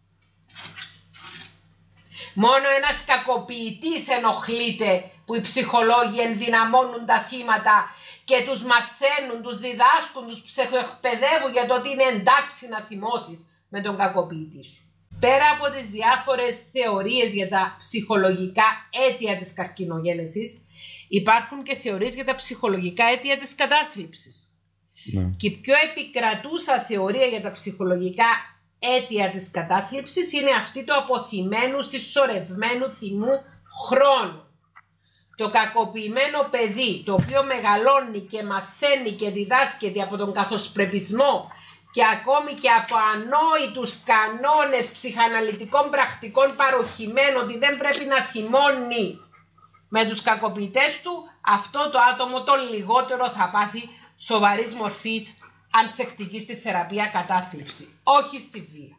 Μόνο ένας κακοποιητής ενοχλείται που οι ψυχολόγοι ενδυναμώνουν τα θύματα και τους μαθαίνουν, τους διδάσκουν, τους ψυχοεκπαιδεύουν για το ότι είναι εντάξει να θυμώσεις με τον κακοποιητή σου. Πέρα από τις διάφορες θεωρίες για τα ψυχολογικά αίτια της καρκινογένεσης, υπάρχουν και θεωρίες για τα ψυχολογικά αίτια της κατάθλιψης. Ναι. Και η πιο επικρατούσα θεωρία για τα ψυχολογικά αίτια της κατάθλιψης είναι αυτή του αποθυμένου, συσσωρευμένου θυμού χρόνου. Το κακοποιημένο παιδί, το οποίο μεγαλώνει και μαθαίνει και διδάσκεται από τον καθοσπρεπισμό και ακόμη και από ανόητους κανόνες ψυχαναλυτικών πρακτικών παροχημένων ότι δεν πρέπει να θυμώνει με τους κακοποιητές του, αυτό το άτομο το λιγότερο θα πάθει σοβαρής μορφής ανθεκτική στη θεραπεία κατάθλιψη, όχι στη βία.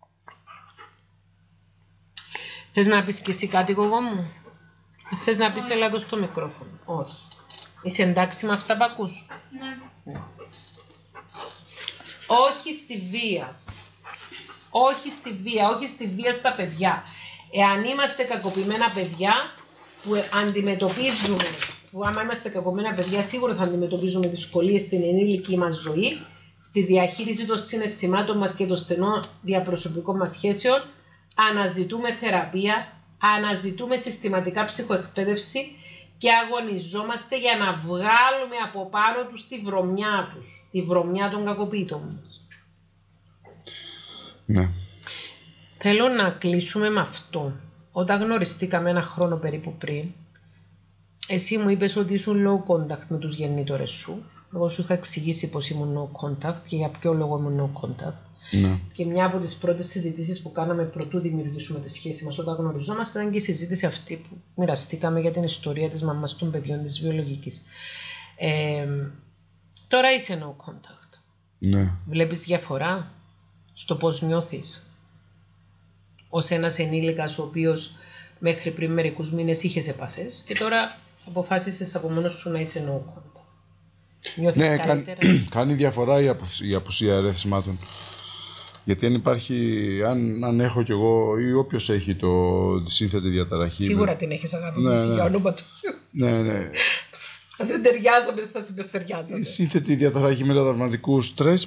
Θες να πεις και εσύ κάτι, γογό μου? Θες να πεις έλα εδώ στο μικρόφωνο? Όχι. Είσαι εντάξει με αυτά που ακούς? Ναι. Όχι στη βία. Όχι στη βία, όχι στη βία στα παιδιά. Εάν είμαστε κακοποιημένα παιδιά που αντιμετωπίζουμε, που άμα είμαστε κακοποιημένα παιδιά σίγουρα θα αντιμετωπίζουμε δυσκολίες στην ενήλικη μας ζωή, στη διαχείριση των συναισθημάτων μας και των στενών διαπροσωπικών μας σχέσεων, αναζητούμε θεραπεία, αναζητούμε συστηματικά ψυχοεκπαίδευση και αγωνιζόμαστε για να βγάλουμε από πάνω τους τη βρωμιά τους, τη βρωμιά των κακοποιητών μας. Ναι. Θέλω να κλείσουμε με αυτό. Όταν γνωριστήκαμε ένα χρόνο περίπου πριν, εσύ μου είπες ότι ήσουν low contact με τους γεννήτωρες σου. Εγώ σου είχα εξηγήσει πως ήμουν no contact και για ποιο λόγο ήμουν no contact. Ναι. Και μια από τις πρώτες συζητήσεις που κάναμε πρωτού δημιουργήσουμε τη σχέση μας όταν γνωριζόμαστε ήταν και η συζήτηση αυτή που μοιραστήκαμε για την ιστορία της μαμάς των παιδιών της βιολογικής. Τώρα είσαι no contact. Ναι. Βλέπεις διαφορά στο πώς νιώθεις? ως ένας ενήλικας ο οποίος μέχρι πριν μερικούς μήνες είχες επαφές και τώρα αποφάσισες από μόνος σου να είσαι no contact. Νιώθεις καλύτερα? Κάνει διαφορά η απουσία ερεθισμάτων. Γιατί αν υπάρχει, αν έχω κι εγώ ή όποιος έχει τη σύνθετη διαταραχή. Σίγουρα την έχεις, αγάπη μου, για όνομα του Θεού. Ναι. Αν δεν ταιριάζαμε, δεν θα συμπεθεριάζαμε. Η σύνθετη διαταραχή μεταδραματικού στρες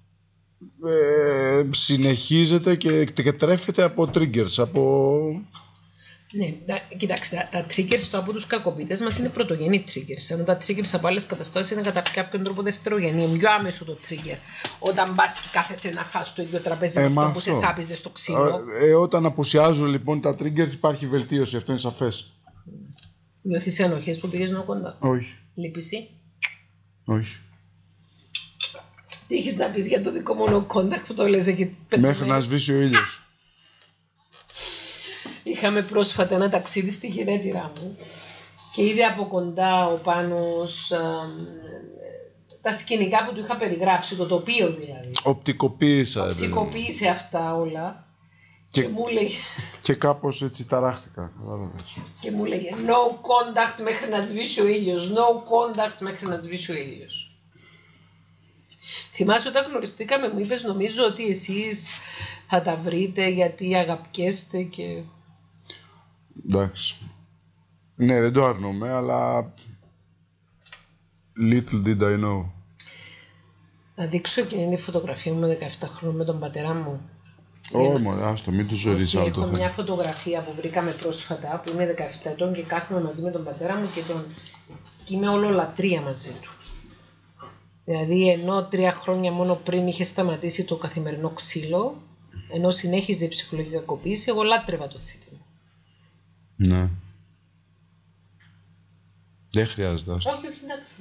συνεχίζεται και τρέφεται από triggers, Ναι, κοιτάξτε, τα triggers από τους κακοποιητές μας είναι πρωτογενή triggers. Ενώ τα triggers από άλλες καταστάσεις είναι κατά κάποιον τρόπο δευτερογενή. Είναι πιο άμεσο το trigger. Όταν πας και κάθεσαι να φας στο ίδιο τραπέζι με αυτό που σε σάπιζε στο ξύλο. Όταν απουσιάζουν λοιπόν τα triggers υπάρχει βελτίωση, αυτό είναι σαφές. Νιώθεις ενοχές που πήγες no contact? Όχι. Λύπηση? Όχι. Τι έχεις να πεις για το δικό μου no contact που το λες εκεί 5 Μέχρι να σβήσει ο ήλιος. Είχαμε πρόσφατα ένα ταξίδι στη γενέτειρά μου και είδε από κοντά ο Πάνος τα σκηνικά που του είχα περιγράψει, το τοπίο δηλαδή. Οπτικοποίησε αυτά όλα και μου έλεγε... Και κάπως έτσι ταράχτηκα. Και μου έλεγε no contact μέχρι να σβήσει ο ήλιος, no contact μέχρι να σβήσει ο ήλιος. Θυμάσαι όταν γνωριστήκαμε μου είπες νομίζω ότι εσείς θα τα βρείτε γιατί αγαπιέστε και... Εντάξει. Ναι, δεν το αρνούμε, αλλά little did I know. Να δείξω και είναι η φωτογραφία μου με 17 χρόνια με τον πατέρα μου. Όχι, άστο, μην του ζωρίσει άλλο το θέμα. Έχω μια φωτογραφία που βρήκαμε πρόσφατα που είμαι 17 ετών και κάθομαι μαζί με τον πατέρα μου και είμαι όλο λατρεία μαζί του. Δηλαδή ενώ 3 χρόνια μόνο πριν είχε σταματήσει το καθημερινό ξύλο, ενώ συνέχιζε η ψυχολογική κακοποίηση, εγώ λάτρευα το θήτη μου. Ναι. Δεν χρειάζεται. Όχι, εντάξει.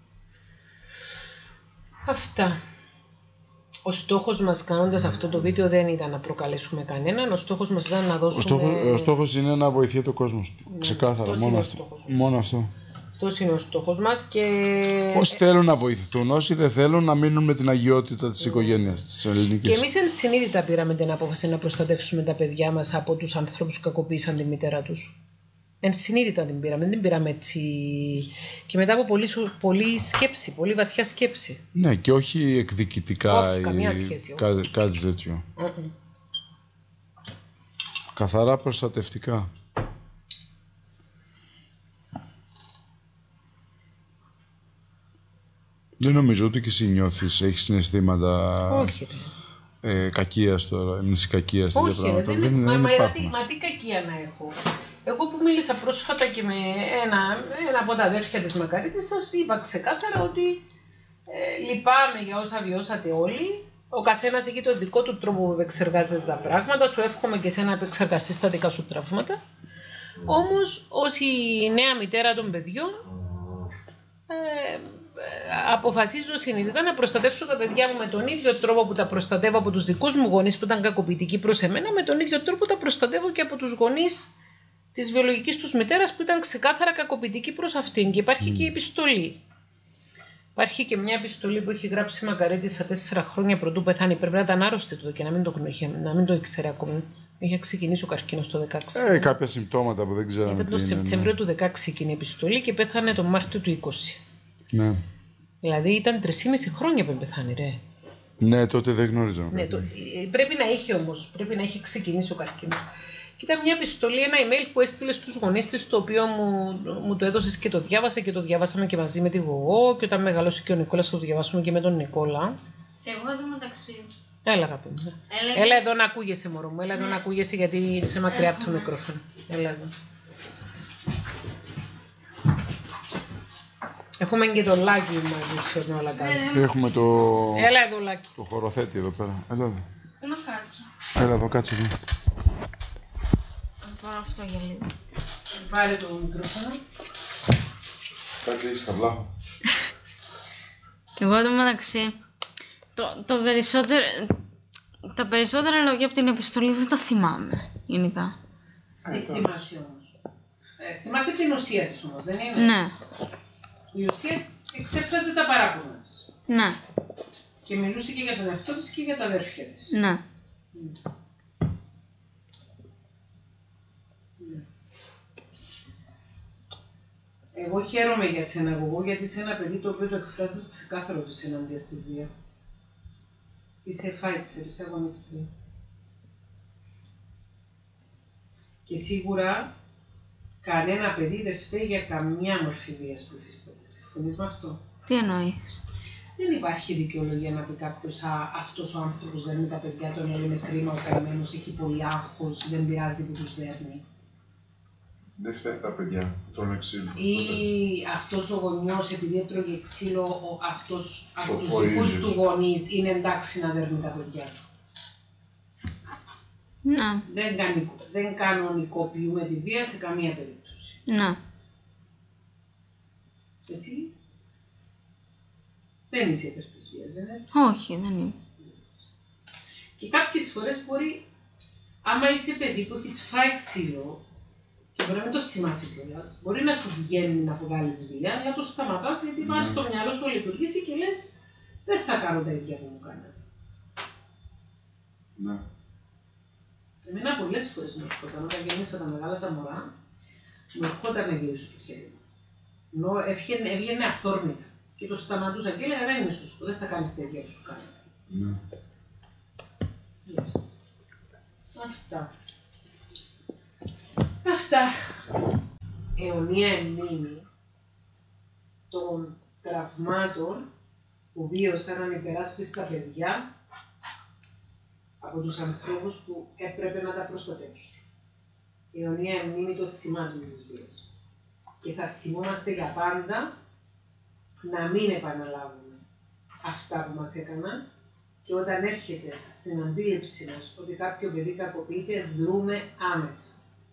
Αυτά. Ο στόχος μας κάνοντας αυτό το βίντεο δεν ήταν να προκαλέσουμε κανέναν. Ο στόχος μας ήταν να δώσουμε... Ο στόχος είναι να βοηθήσει ο κόσμος. Ναι, ξεκάθαρα, μόνο αυτό. Αυτός είναι ο στόχος μας και... Όσοι θέλουν να βοηθηθούν, όσοι δεν θέλουν να μείνουν με την αγιότητα της οικογένειας της ελληνικής. Και εμείς ενσυνείδητα πήραμε την απόφαση να προστατεύσουμε τα παιδιά μας από τους ανθρώπους που κακοποίησαν τη μητέρα τους. Ενσυνείδητα την πήραμε, δεν την πήραμε έτσι. Και μετά από πολύ σκέψη, πολύ βαθιά σκέψη. Ναι, και όχι εκδικητικά. Όχι, καμία σχέση. Κάτι τέτοιο. Καθαρά προστατευτικά. Δεν νομίζω ότι και εσύ νιώθεις, έχεις συναισθήματα. Όχι, ρε. Κακίας τώρα, μνησικακίας. Όχι, ρε, μα τι κακία να έχω. Εγώ που μίλησα πρόσφατα και με ένα από τα αδέρφια της Μακαρίτης, σας είπα ξεκάθαρα ότι λυπάμαι για όσα βιώσατε όλοι. Ο καθένας έχει το δικό του τρόπο που επεξεργάζεται τα πράγματα. Σου εύχομαι και εσένα να επεξεργαστείς τα δικά σου τραύματα. Όμως, ως η νέα μητέρα των παιδιών, αποφασίζω συνειδητά να προστατεύσω τα παιδιά μου με τον ίδιο τρόπο που τα προστατεύω από τους δικούς μου γονείς που ήταν κακοποιητικοί προς εμένα, με τον ίδιο τρόπο τα προστατεύω και από τους γονείς της βιολογικής τους μητέρας που ήταν ξεκάθαρα κακοποιητική προς αυτήν. Και υπάρχει και η επιστολή. Υπάρχει και μια επιστολή που έχει γράψει η Μαγκαρέτη στα 4 χρόνια πρωτού πεθάνει. Πρέπει να ήταν άρρωστη τότε και να μην το ήξερε ακόμη. Είχε ξεκινήσει ο καρκίνος το 2016. Κάποια συμπτώματα που δεν ξέραμε. Ήταν το Σεπτέμβριο του 2016 εκείνη η επιστολή και πέθανε τον Μάρτιο του 20. Ναι. Δηλαδή ήταν 3,5 χρόνια πριν πεθάνει, ρε. Ναι, τότε δεν γνώριζα. Ναι, πρέπει να είχε όμως, πρέπει να είχε ξεκινήσει ο καρκίνος. Και ήταν μια επιστολή, ένα email που έστειλε στους γονείς της, το οποίο μου το έδωσες και το διάβασα και το διαβάσαμε και μαζί με τη Γογό. Και όταν μεγαλώσει και ο Νικόλας θα το διαβάσουμε και με τον Νικόλα. Εγώ εδώ μεταξύ. Έλα, αγάπη μου. Έλα εδώ να ακούγεσαι, μωρό μου. Έλα εδώ να ακούγεσαι, γιατί είσαι μακριά από το μικρόφωνο. Έλα εδώ. Έχουμε και το Λάκη μαζί σου όλα τα άλλα. Έχουμε το. Έλα εδώ, Λάκη. Το χωροθέτη εδώ πέρα. Έλα εδώ. Πού να κάτσω. Έλα εδώ, κάτσε εδώ. Θα πάρω αυτό για λίγο. Πάρε το μικρόφωνο. Κάτσε ήσυχα, βλάχο. Και εγώ εδώ μεταξύ. Τα περισσότερα λόγια από την επιστολή δεν τα θυμάμαι, γενικά. Τι θυμάσαι όμως. Θυμάσαι την ουσία της όμως, δεν είναι. Ναι. Η ουσία εξέφραζε τα παράπονα της. Ναι. Και μιλούσε και για τον εαυτό της και για τα αδέρφια της. Ναι. Εγώ χαίρομαι για σένα, εγώ, γιατί είσαι ένα παιδί το οποίο το εκφράζεις ξεκάθαρο ότι είσαι εναντίον στη βία. Είσαι fighter, είσαι αγωνιστή. Και σίγουρα κανένα παιδί δεν φταίει για καμιά μορφή βίας που υφίσταται. Συμφωνείς με αυτό? Τι εννοείς? Δεν υπάρχει δικαιολογία να πει κάποιος αυτός ο άνθρωπος δέρνει τα παιδιά, τον άλλο είναι κρίμα, ο καημένος έχει πολύ άγχος, δεν πειράζει που τους δέρνει. Δεν φταίει τα παιδιά που τρώνε ξύλο. Ή αυτός ο γονιός, επειδή έτρωγε ξύλο, αυτός από τους δικούς του γονείς είναι εντάξει να δέρνει τα παιδιά του. Ναι. Δεν κανονικοποιούμε τη βία σε καμία περίπτωση. Ναι. Εσύ δεν είσαι υπέρ της βίας, δεν είναι? Όχι, δεν είμαι. Και κάποιες φορές μπορεί, άμα είσαι παιδί που έχεις φάει ξύλο και μπορεί να μην το θυμάσαι κιόλας, μπορεί να σου βγαίνει να βγάλεις βία, αλλά το σταματάς γιατί βάζεις στο μυαλό σου λειτουργήσει και λες δεν θα κάνω τα ίδια που μου κάνατε. Ναι. Εμένα πολλές φορές μου έρχονταν, όταν γέννησα τα μεγάλα τα μωρά, μου έρχονταν να γυρίσω το χέρι μου. Ενώ έβγαινε αυθόρμητα. Και το σταματούσα και έλεγα δεν είναι σωστό, δεν θα κάνεις τα ίδια που σου κάνω. Ναι. Yes. Αυτά. Αιωνία μνήμη των τραυμάτων που βίωσαν ανυπεράσπιστα παιδιά από τους ανθρώπους που έπρεπε να τα προστατεύσουν. Αιωνία μνήμη των θυμάτων της βίας. Και θα θυμόμαστε για πάντα να μην επαναλάβουμε αυτά που μας έκαναν και όταν έρχεται στην αντίληψη μας ότι κάποιο παιδί κακοποιείται, δρούμε άμεσα.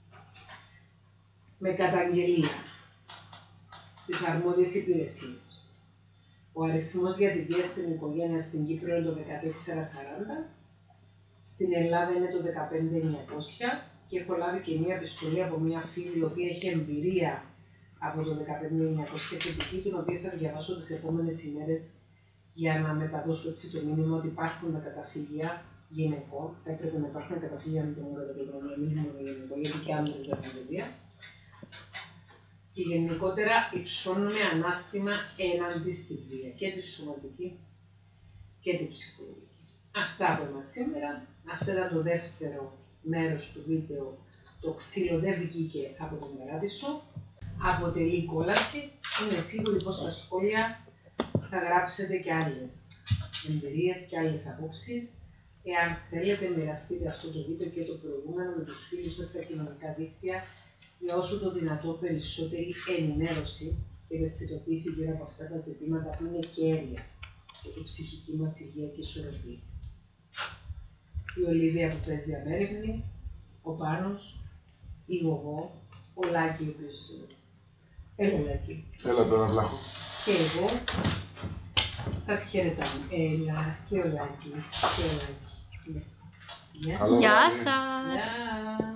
Με καταγγελία στις αρμόδιες υπηρεσίες. Ο αριθμός για τη βία στην οικογένεια στην Κύπρο είναι το 1440, στην Ελλάδα είναι το 15900 και έχω λάβει και μία επιστολή από μία φίλη η οποία έχει εμπειρία από το 15900 και δική την οποία θα διαβάσω τις επόμενες ημέρες για να μεταδώσω έτσι το μήνυμα ότι υπάρχουν τα καταφύγια γυναικών. Θα έπρεπε να υπάρχουν καταφύγια με τον καταπληκτικό μήνυμα γυναικών, γιατί και άντρες δεν έχουν παιδιά. Και γενικότερα υψώνουμε ανάστημα έναντι στη βία, και τη σωματική και τη ψυχολογική. Αυτά από εμάς σήμερα. Αυτό ήταν το δεύτερο μέρος του βίντεο. Το ξύλο δεν βγήκε από τον παράδεισο. Αποτελεί κόλαση. Είμαι σίγουρη πως στα σχόλια θα γράψετε και άλλες εμπειρίες και άλλες απόψεις. Εάν θέλετε, μοιραστείτε αυτό το βίντεο και το προηγούμενο με τους φίλους σας στα κοινωνικά δίκτυα για όσο το δυνατό περισσότερη ενημέρωση και ευαισθητοποίηση γύρω από αυτά τα ζητήματα που είναι κέρια για την ψυχική μας υγεία και ισορροπία. Η Ολίβια που παίζει αμέριμνη, ο Πάνος, η Γογό, ο Λάκη ο οποίος... Έλα Λάκη. Έλα τώρα βλάχο. Και εγώ σας χαιρετάμε. Έλα και ο Λάκη. Και ο Λάκη. Γεια σας. Γεια.